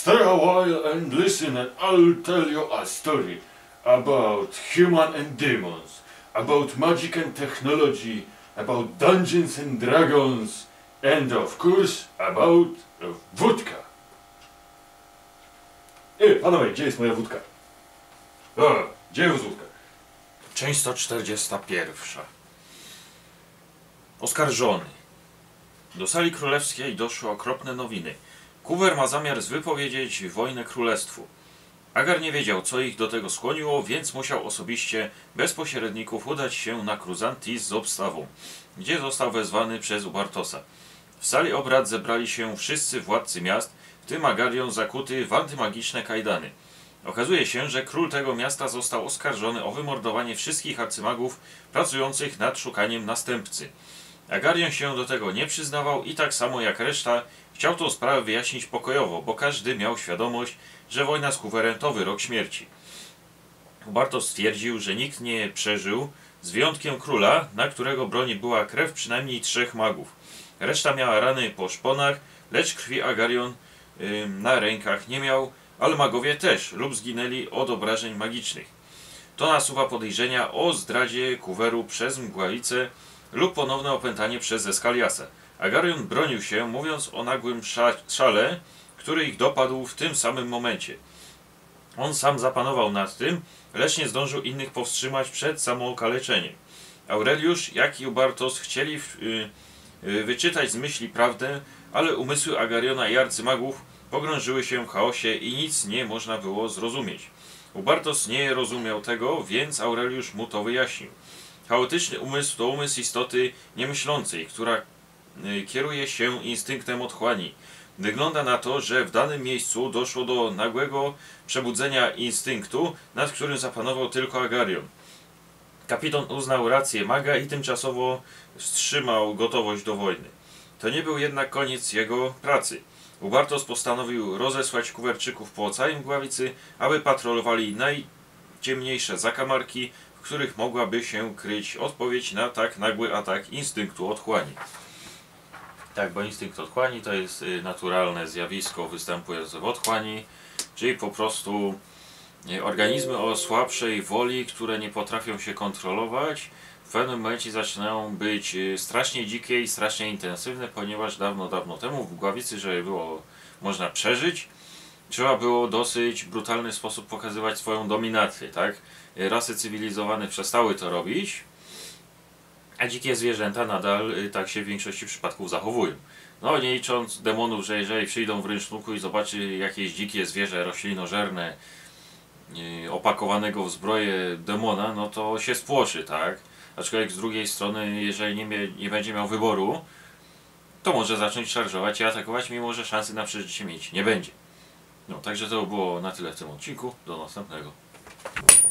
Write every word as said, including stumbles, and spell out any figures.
Stay a while and listen and I'll tell you a story about human and demons, about magic and technology, about dungeons and dragons, and of course about wódka. Ej, panowie, gdzie jest moja wódka? O, gdzie jest wódka? Część sto czterdziesta pierwsza. Oskarżony. Do sali królewskiej doszły okropne nowiny. Kuwer ma zamiar wypowiedzieć wojnę królestwu. Agar nie wiedział, co ich do tego skłoniło, więc musiał osobiście, bez pośredników, udać się na Kruzantis z obstawą, gdzie został wezwany przez Ubartosa. W sali obrad zebrali się wszyscy władcy miast, w tym Agarion zakuty w antymagiczne kajdany. Okazuje się, że król tego miasta został oskarżony o wymordowanie wszystkich arcymagów pracujących nad szukaniem następcy. Agarion się do tego nie przyznawał i tak samo jak reszta chciał tą sprawę wyjaśnić pokojowo, bo każdy miał świadomość, że wojna z Kuwerem to wyrok śmierci. Ubartos stwierdził, że nikt nie przeżył, z wyjątkiem króla, na którego broni była krew przynajmniej trzech magów. Reszta miała rany po szponach, lecz krwi Agarion yy, na rękach nie miał, ale magowie też lub zginęli od obrażeń magicznych. To nasuwa podejrzenia o zdradzie Kuweru przez mgławicę lub ponowne opętanie przez Eskaliasa. Agarion bronił się, mówiąc o nagłym szale, który ich dopadł w tym samym momencie. On sam zapanował nad tym, lecz nie zdążył innych powstrzymać przed samookaleczeniem. Aureliusz, jak i Ubartos chcieli yy, yy, wyczytać z myśli prawdę, ale umysły Agariona i arcymagów pogrążyły się w chaosie i nic nie można było zrozumieć. Ubartos nie rozumiał tego, więc Aureliusz mu to wyjaśnił. Chaotyczny umysł to umysł istoty niemyślącej, która kieruje się instynktem otchłani. Wygląda na to, że w danym miejscu doszło do nagłego przebudzenia instynktu, nad którym zapanował tylko Agarion. Kapitan uznał rację maga i tymczasowo wstrzymał gotowość do wojny. To nie był jednak koniec jego pracy. Ubartos postanowił rozesłać kuwerczyków po całej mgławicy, aby patrolowali najciemniejsze zakamarki, w których mogłaby się kryć odpowiedź na tak nagły atak instynktu otchłani. Tak, bo instynkt otchłani to jest naturalne zjawisko występujące w otchłani, czyli po prostu organizmy o słabszej woli, które nie potrafią się kontrolować, w pewnym momencie zaczynają być strasznie dzikie i strasznie intensywne, ponieważ dawno, dawno temu w mgławicy, żeby było można przeżyć, trzeba było dosyć brutalny sposób pokazywać swoją dominację, tak? Rasy cywilizowane przestały to robić, a dzikie zwierzęta nadal tak się w większości przypadków zachowują. No nie licząc demonów, że jeżeli przyjdą w rynsztunku i zobaczy jakieś dzikie zwierzę roślinożerne opakowanego w zbroję demona, no to się spłoszy, tak? Aczkolwiek z drugiej strony, jeżeli nie, mie nie będzie miał wyboru, to może zacząć szarżować i atakować, mimo że szansy na przeżycie mieć nie będzie. No, także to było na tyle w tym odcinku. Do następnego.